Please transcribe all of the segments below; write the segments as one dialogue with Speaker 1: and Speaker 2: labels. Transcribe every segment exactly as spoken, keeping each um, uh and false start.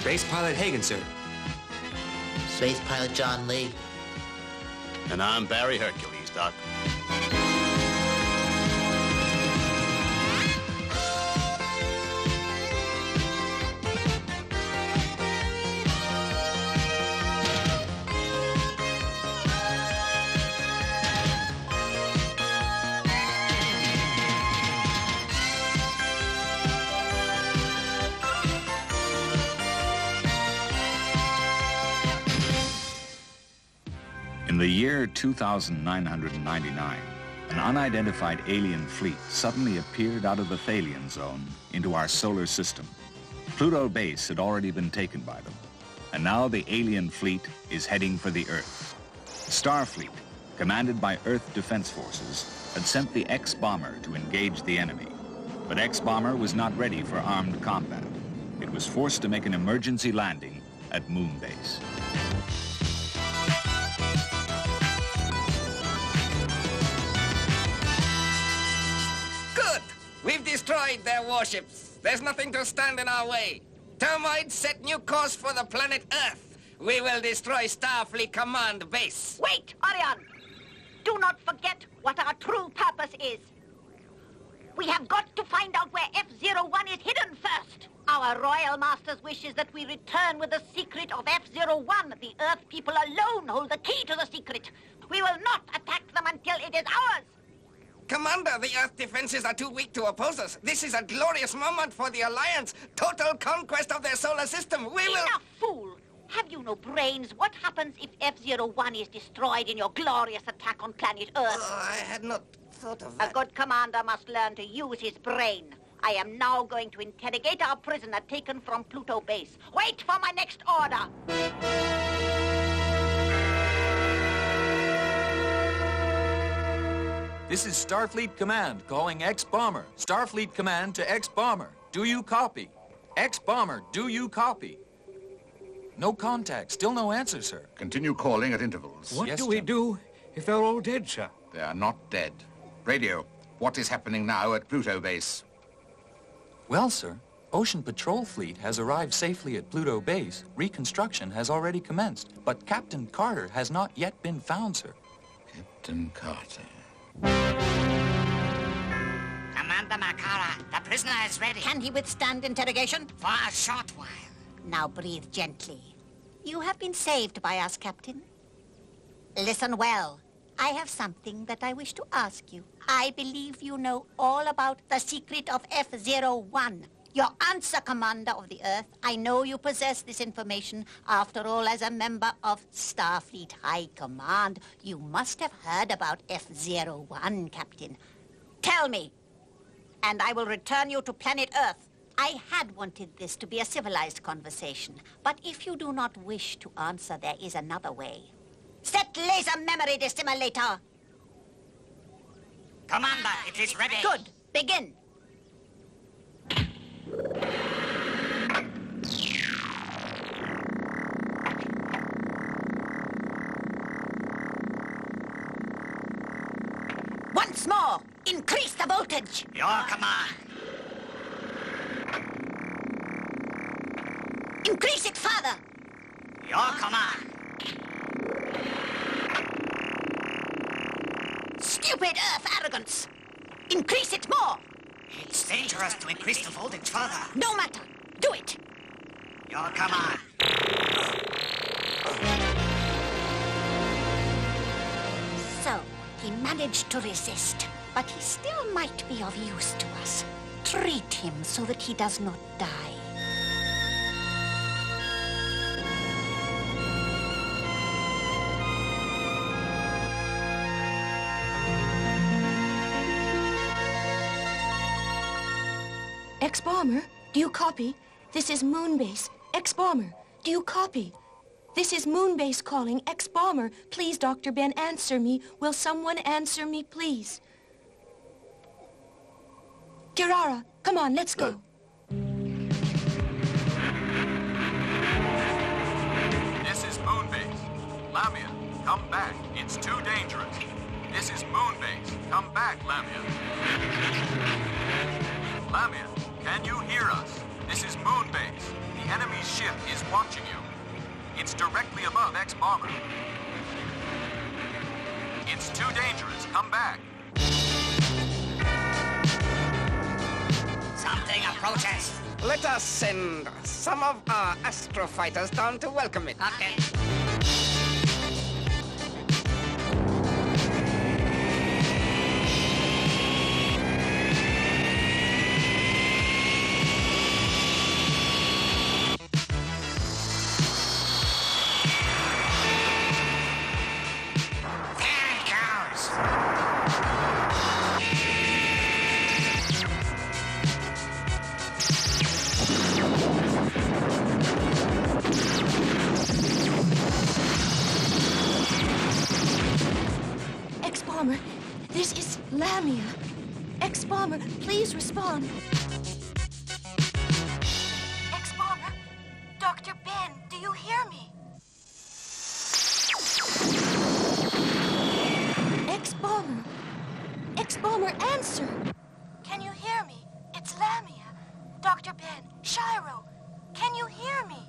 Speaker 1: Space Pilot Hagen, sir.
Speaker 2: Space Pilot John Lee.
Speaker 3: And I'm Barry Hercules, Doc.
Speaker 4: In the year two thousand nine hundred ninety-nine, an unidentified alien fleet suddenly appeared out of the Thalian zone into our solar system. Pluto base had already been taken by them, and now the alien fleet is heading for the Earth. Starfleet, commanded by Earth Defense Forces, had sent the X-Bomber to engage the enemy. But X-Bomber was not ready for armed combat. It was forced to make an emergency landing at Moon Base.
Speaker 5: We've destroyed their warships. There's nothing to stand in our way. Termites set new course for the planet Earth. We will destroy Starfleet Command Base.
Speaker 6: Wait, Orion! Do not forget what our true purpose is. We have got to find out where F zero one is hidden first. Our Royal Master's wish is that we return with the secret of F zero one. The Earth people alone hold the key to the secret. We will not attack them until it is ours.
Speaker 5: Commander, the Earth defenses are too weak to oppose us. This is a glorious moment for the Alliance. Total conquest of their solar system. We will...
Speaker 6: Enough, fool! Have you no brains? What happens if F zero one is destroyed in your glorious attack on planet Earth?
Speaker 5: Oh, I had not thought of that.
Speaker 6: A good commander must learn to use his brain. I am now going to interrogate our prisoner taken from Pluto base. Wait for my next order!
Speaker 7: This is Starfleet Command calling X-Bomber. Starfleet Command to X-Bomber. Do you copy? X-Bomber, do you copy? No contact. Still no answer, sir.
Speaker 8: Continue calling at intervals.
Speaker 9: What
Speaker 7: Yes,
Speaker 9: do we
Speaker 7: Jim.
Speaker 9: do if they're all dead, sir?
Speaker 8: They are not dead. Radio, what is happening now at Pluto base?
Speaker 7: Well, sir, Ocean Patrol Fleet has arrived safely at Pluto base. Reconstruction has already commenced, but Captain Carter has not yet been found, sir.
Speaker 8: Captain Carter.
Speaker 10: Commander Makara, the prisoner is ready.
Speaker 6: Can he withstand interrogation?
Speaker 10: For a short while.
Speaker 6: Now breathe gently. You have been saved by us, Captain. Listen well. I have something that I wish to ask you. I believe you know all about the secret of F zero one. Your answer, Commander of the Earth. I know you possess this information. After all, as a member of Starfleet High Command, you must have heard about F zero one, Captain. Tell me, and I will return you to planet Earth. I had wanted this to be a civilized conversation, but if you do not wish to answer, there is another way. Set laser memory destimulator.
Speaker 10: Commander, it is ready.
Speaker 6: Good. Begin. Once more, increase the voltage.
Speaker 10: Your command.
Speaker 6: Increase it further.
Speaker 10: Your command.
Speaker 6: Stupid Earth arrogance. Increase it more.
Speaker 10: It's dangerous to increase the voltage further.
Speaker 6: No matter. Do it.
Speaker 10: Your command.
Speaker 6: So, he managed to resist, but he still might be of use to us. Treat him so that he does not die.
Speaker 11: X-Bomber, do you copy? This is Moonbase. X-Bomber, do you copy? This is Moonbase calling. X-Bomber, please, Doctor Ben, answer me. Will someone answer me, please? Kirara, come on, let's go.
Speaker 7: This is Moonbase. Lamia, come back. It's too dangerous. This is Moonbase. Come back, Lamia. Lamia, can you hear us? This is Moon Base. The enemy's ship is watching you. It's directly above X-Bomber. It's too dangerous. Come back.
Speaker 10: Something approaches.
Speaker 5: Let us send some of our astrofighters down to welcome it.
Speaker 10: Okay.
Speaker 11: X-Bomber, this is Lamia. X-Bomber, please respond. X-Bomber, Doctor Ben, do you hear me? X-Bomber, X-Bomber, answer. Can you hear me? It's Lamia. Doctor Ben, Shiro, can you hear me?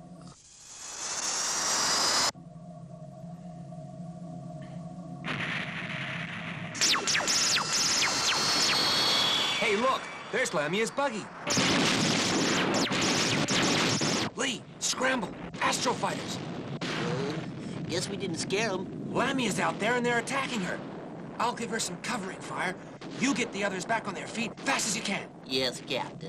Speaker 7: Hey, look! There's Lamia's buggy. Lee, scramble! Astrofighters!
Speaker 2: Uh, guess we didn't scare them.
Speaker 7: Lamia's out there and they're attacking her. I'll give her some covering fire. You get the others back on their feet fast as you can.
Speaker 2: Yes, Captain.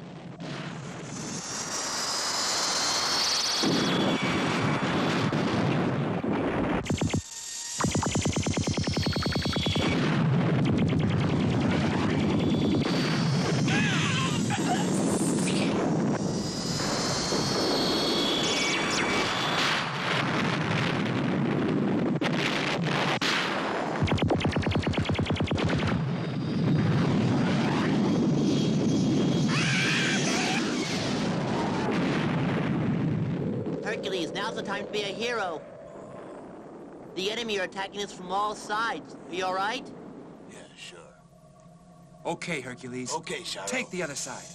Speaker 2: Hercules, now's the time to be a hero. The enemy are attacking us from all sides. Are you all right?
Speaker 3: Yeah, sure.
Speaker 7: Okay, Hercules.
Speaker 3: Okay, Shiro.
Speaker 7: Take the other side.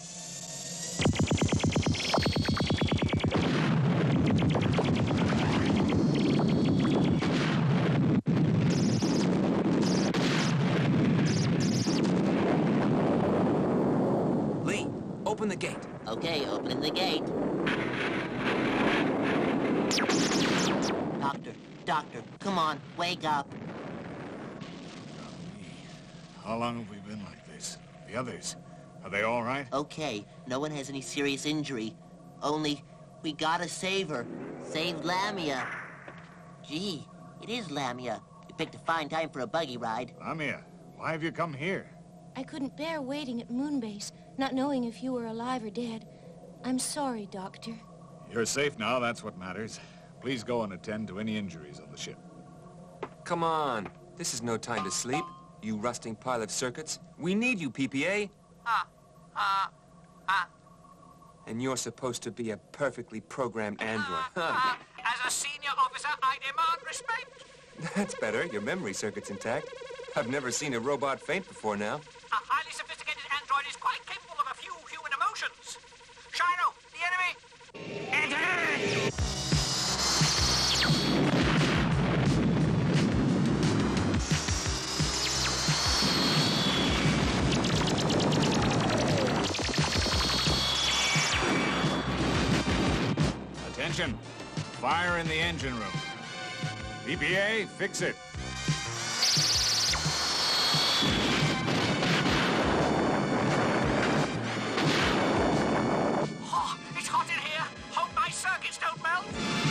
Speaker 7: Lee, open the gate.
Speaker 2: Okay, opening the gate. Doctor, doctor, come on, wake up.
Speaker 4: How long have we been like this? The others, are they all right?
Speaker 2: Okay, no one has any serious injury. Only, we gotta save her. Save Lamia. Gee, it is Lamia. You picked a fine time for a buggy ride.
Speaker 4: Lamia, why have you come here?
Speaker 11: I couldn't bear waiting at Moonbase, not knowing if you were alive or dead. I'm sorry, Doctor.
Speaker 4: You're safe now, that's what matters. Please go and attend to any injuries on the ship.
Speaker 7: Come on. This is no time to sleep, you rusting pile of circuits. We need you, P P A.
Speaker 10: Ah, ah, ah.
Speaker 7: And you're supposed to be a perfectly programmed android.
Speaker 10: Ah, as a senior officer, I demand respect.
Speaker 7: That's better. Your memory circuit's intact. I've never seen a robot faint before now.
Speaker 10: A highly sophisticated android is quite capable of a few human emotions. Shiro, the enemy! Enter!
Speaker 4: Attention! Fire in the engine room. P P A, fix it.
Speaker 10: Oh, it's hot in here. Hope my circuits don't melt.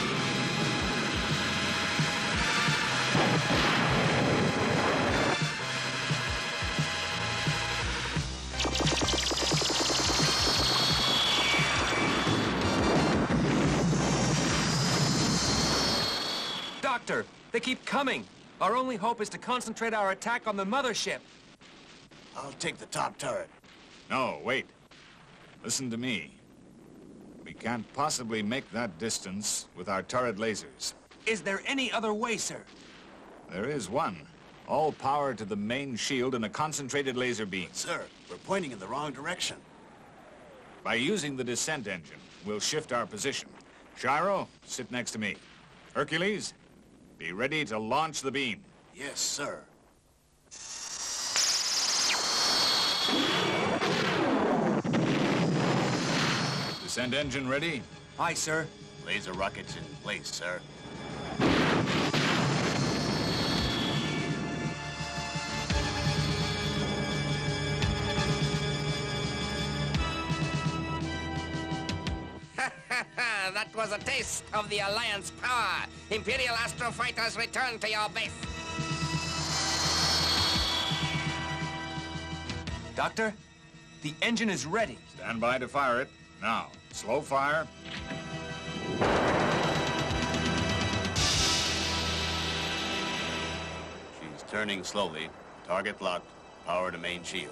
Speaker 7: Doctor, they keep coming. Our only hope is to concentrate our attack on the mothership.
Speaker 3: I'll take the top turret.
Speaker 4: No, wait. Listen to me. We can't possibly make that distance with our turret lasers.
Speaker 7: Is there any other way, sir?
Speaker 4: There is one. All power to the main shield and a concentrated laser beam.
Speaker 3: Sir, we're pointing in the wrong direction.
Speaker 4: By using the descent engine, we'll shift our position. Shiro, sit next to me. Hercules, be ready to launch the beam.
Speaker 3: Yes, sir.
Speaker 4: Descent engine ready?
Speaker 9: Aye, sir.
Speaker 3: Laser rockets in place, sir.
Speaker 5: That was a taste of the Alliance power. Imperial astrofighters, return to your base.
Speaker 9: Doctor, the engine is ready.
Speaker 4: Stand by to fire it. Now, slow fire.
Speaker 3: She's turning slowly. Target locked. Power to main shield.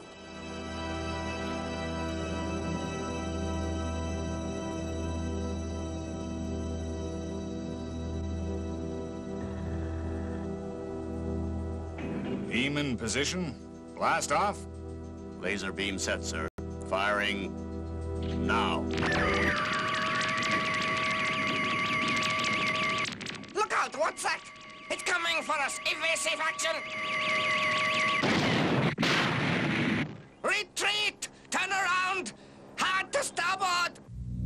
Speaker 4: Beam in position. Blast off.
Speaker 3: Laser beam set, sir. Firing now.
Speaker 5: Look out, what's that? It's coming for us. Evasive action. Retreat! Turn around! Hard to starboard!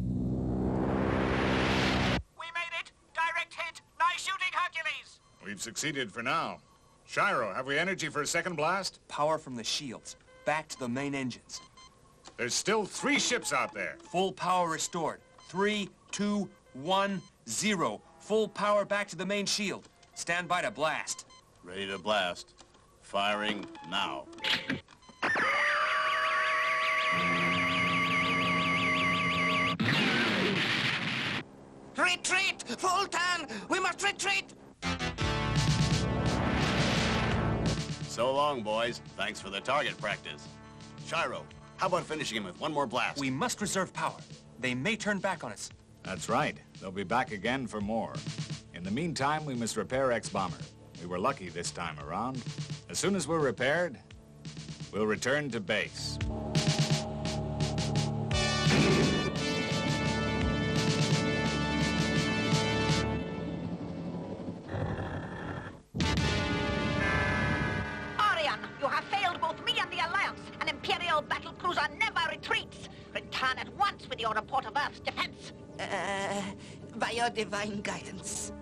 Speaker 10: We made it! Direct hit! Nice shooting, Hercules!
Speaker 4: We've succeeded for now. Shiro, have we energy for a second blast?
Speaker 9: Power from the shields. Back to the main engines.
Speaker 4: There's still three ships out there.
Speaker 9: Full power restored. Three, two, one, zero. Full power back to the main shield. Stand by to blast.
Speaker 3: Ready to blast. Firing now.
Speaker 5: Retreat! Full turn! We must retreat!
Speaker 3: So long, boys. Thanks for the target practice. Shiro, how about finishing him with one more blast?
Speaker 9: We must reserve power. They may turn back on us.
Speaker 4: That's right. They'll be back again for more. In the meantime, we must repair X-Bomber. We were lucky this time around. As soon as we're repaired, we'll return to base.
Speaker 6: You have failed both me and the Alliance. An Imperial battle cruiser never retreats. Return at once with your report of Earth's defense.
Speaker 2: Uh, by your divine guidance.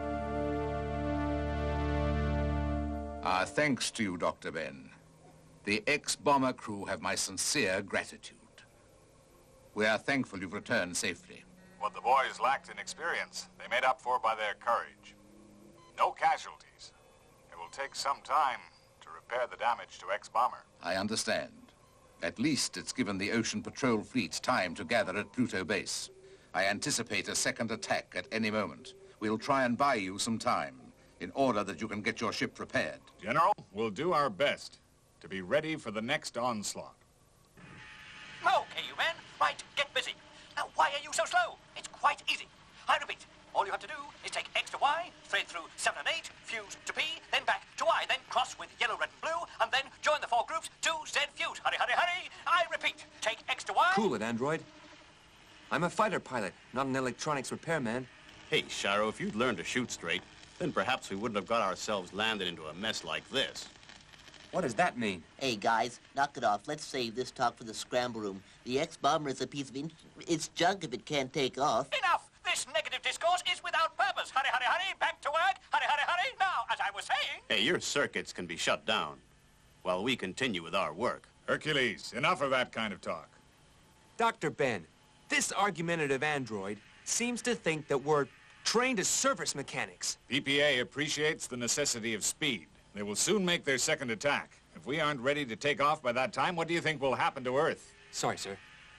Speaker 8: Our thanks to you, Doctor Ben. The X-Bomber crew have my sincere gratitude. We are thankful you've returned safely.
Speaker 4: What the boys lacked in experience, they made up for by their courage. No casualties. It will take some time to repair the damage to X-Bomber.
Speaker 8: I understand. At least it's given the Ocean Patrol fleet time to gather at Pluto base. I anticipate a second attack at any moment. We'll try and buy you some time in order that you can get your ship repaired.
Speaker 4: General, we'll do our best to be ready for the next onslaught.
Speaker 10: Okay, you men. Right, get busy. Now, why are you so slow? It's quite easy. I repeat, all you have to do is take X to Y, thread through seven and eight, fuse to P, then back to Y, then cross with yellow, red, and blue, and then join the four groups to Z fuse. Hurry, hurry, hurry! I repeat, take X to Y...
Speaker 9: Cool it, android. I'm a fighter pilot, not an electronics repairman.
Speaker 3: Hey, Shiro, if you'd learned to shoot straight, then perhaps we wouldn't have got ourselves landed into a mess like this.
Speaker 9: What does that mean?
Speaker 2: Hey, guys, knock it off. Let's save this talk for the scramble room. The X-Bomber is a piece of... In it's junk if it can't take off.
Speaker 10: Enough! This negative discourse is without purpose. Hurry, hurry, hurry! Back to work! Hurry, hurry, hurry! Now, as I was saying...
Speaker 3: Hey, your circuits can be shut down while we continue with our work.
Speaker 4: Hercules, enough of that kind of talk.
Speaker 9: Doctor Ben, this argumentative android seems to think that we're trained as service mechanics.
Speaker 4: P P A appreciates the necessity of speed. They will soon make their second attack. If we aren't ready to take off by that time, what do you think will happen to Earth?
Speaker 9: Sorry, sir.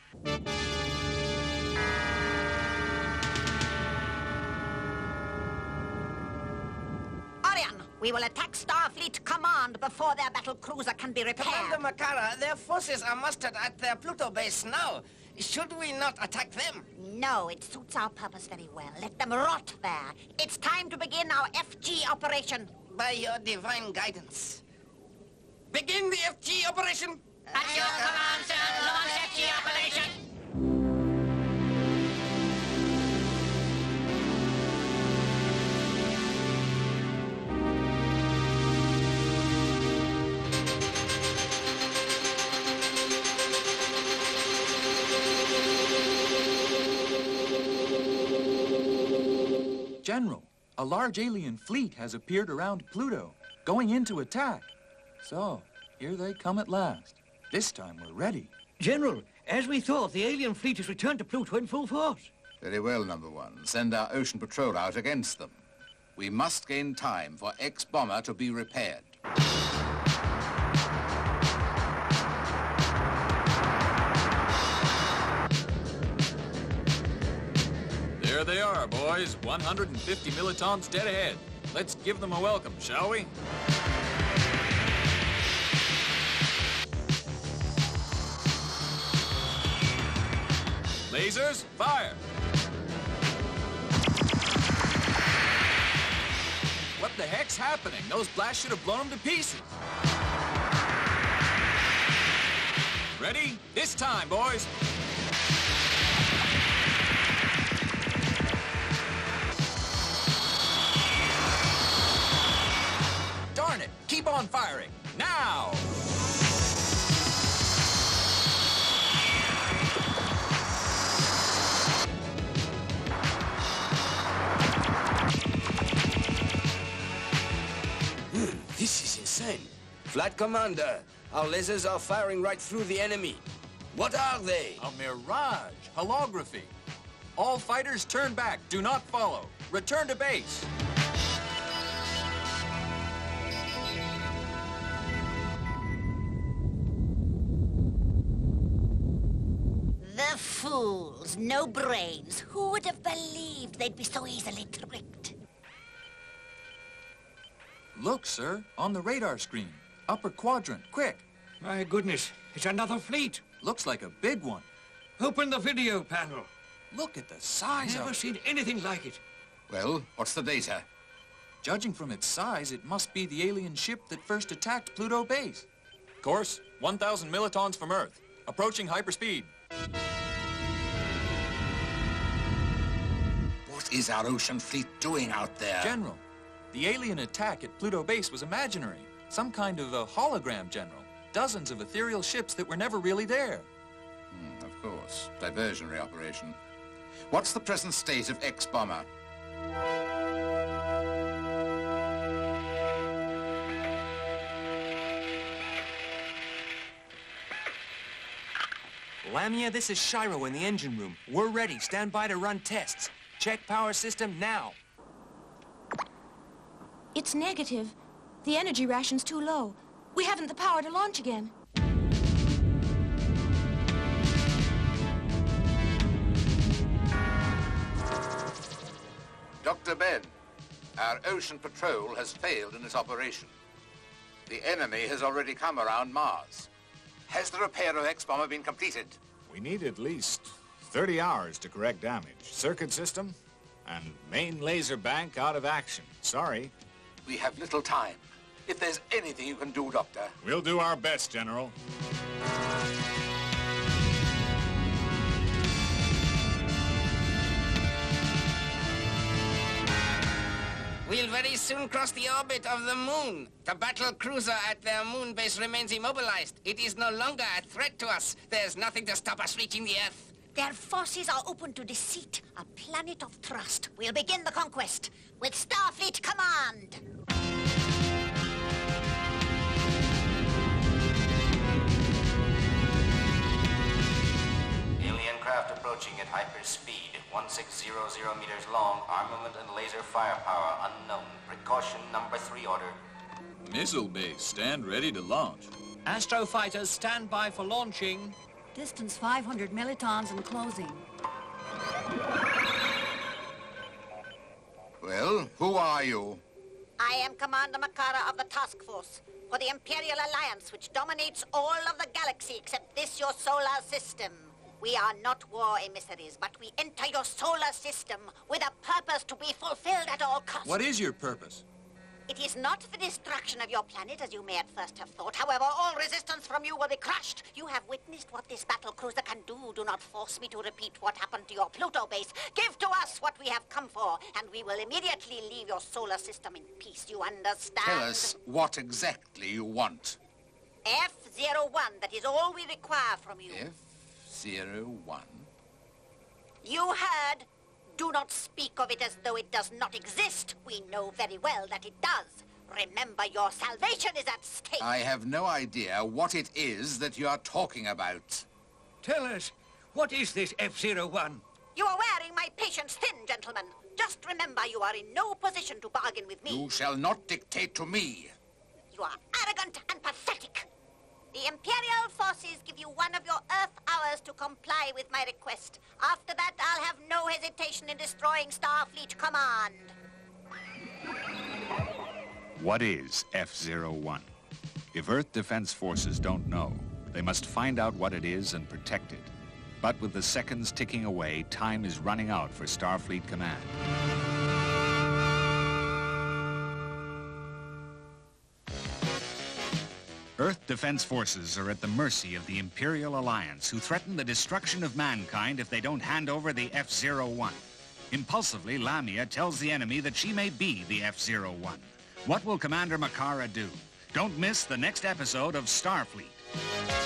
Speaker 6: Orion, we will attack Starfleet Command before their battle cruiser can be repaired.
Speaker 5: Commander Makara, their forces are mustered at their Pluto base now. Should we not attack them?
Speaker 6: No, it suits our purpose very well. Let them rot there. It's time to begin our F G operation.
Speaker 5: By your divine guidance. Begin the F G operation.
Speaker 10: At your command, sir, launch F G operation.
Speaker 7: General, a large alien fleet has appeared around Pluto, going into attack. So, here they come at last. This time we're ready.
Speaker 10: General, as we thought, the alien fleet has returned to Pluto in full force.
Speaker 8: Very well, number one. Send our ocean patrol out against them. We must gain time for X-Bomber to be repaired.
Speaker 7: There they are, boys. one hundred fifty millitons dead ahead. Let's give them a welcome, shall we? Lasers, fire! What the heck's happening? Those blasts should have blown them to pieces. Ready? This time, boys. Darn it! Keep on firing! Now!
Speaker 1: This is insane. Flight Commander, our lasers are firing right through the enemy. What are they?
Speaker 7: A mirage. Holography. All fighters turn back. Do not follow. Return to base.
Speaker 6: The fools, no brains. Who would have believed they'd be so easily tricked?
Speaker 7: Look, sir, on the radar screen. Upper quadrant, quick.
Speaker 10: My goodness, it's another fleet.
Speaker 7: Looks like a big one.
Speaker 10: Open the video panel.
Speaker 7: Look at the size
Speaker 10: Never
Speaker 7: of it.
Speaker 10: seen anything like it.
Speaker 8: Well, what's the data?
Speaker 7: Judging from its size, it must be the alien ship that first attacked Pluto base. Course, one thousand millitons from Earth. Approaching hyperspeed.
Speaker 8: What is our ocean fleet doing out there?
Speaker 7: General, the alien attack at Pluto base was imaginary. Some kind of a hologram, General. Dozens of ethereal ships that were never really there.
Speaker 8: Hmm, of course. Diversionary operation. What's the present state of X-Bomber?
Speaker 9: Lamia, this is Shiro in the engine room. We're ready. Stand by to run tests. Check power system now.
Speaker 11: It's negative. The energy ration's too low. We haven't the power to launch again.
Speaker 8: Doctor Ben, our ocean patrol has failed in its operation. The enemy has already come around Mars. Has the repair of X-Bomber been completed?
Speaker 4: We need at least thirty hours to correct damage. Circuit system and main laser bank out of action. Sorry.
Speaker 8: We have little time. If there's anything you can do, Doctor.
Speaker 4: We'll do our best, General.
Speaker 5: We'll very soon cross the orbit of the moon. The battle cruiser at their moon base remains immobilized. It is no longer a threat to us. There's nothing to stop us reaching the Earth.
Speaker 6: Their forces are open to deceit, a planet of trust. We'll begin the conquest with Starfleet Command.
Speaker 12: Alien craft approaching at hyperspeed, sixteen hundred meters long, armament and laser firepower unknown. Precaution number three order.
Speaker 7: Missile base, stand ready to launch.
Speaker 10: Astro fighters, stand by for launching.
Speaker 13: Distance five hundred millitons and closing.
Speaker 8: Well, who are you?
Speaker 6: I am Commander Makara of the Task Force for the Imperial Alliance, which dominates all of the galaxy except this, your solar system. We are not war emissaries, but we enter your solar system with a purpose to be fulfilled at all costs.
Speaker 7: What is your purpose?
Speaker 6: It is not the destruction of your planet, as you may at first have thought. However, all resistance from you will be crushed. You have witnessed what this battle cruiser can do. Do not force me to repeat what happened to your Pluto base. Give to us what we have come for, and we will immediately leave your solar system in peace. You understand?
Speaker 8: Tell us what exactly you want.
Speaker 6: F zero one, that is all we require from you.
Speaker 8: F zero one?
Speaker 6: You heard Do not speak of it as though it does not exist. We know very well that it does. Remember, your salvation is at stake.
Speaker 8: I have no idea what it is that you are talking about.
Speaker 10: Tell us, what is this F zero one?
Speaker 6: You are wearing my patience thin, gentlemen. Just remember, you are in no position to bargain with me.
Speaker 8: You shall not dictate to me.
Speaker 6: You are arrogant and pathetic. The Imperial forces give you one of your Earth hours to comply with my request. After that, I'll have no hesitation in destroying Starfleet Command.
Speaker 4: What is F zero one? If Earth Defense Forces don't know, they must find out what it is and protect it. But with the seconds ticking away, time is running out for Starfleet Command. Earth Defense Forces are at the mercy of the Imperial Alliance, who threaten the destruction of mankind if they don't hand over the F zero one. Impulsively, Lamia tells the enemy that she may be the F zero one. What will Commander Makara do? Don't miss the next episode of Starfleet.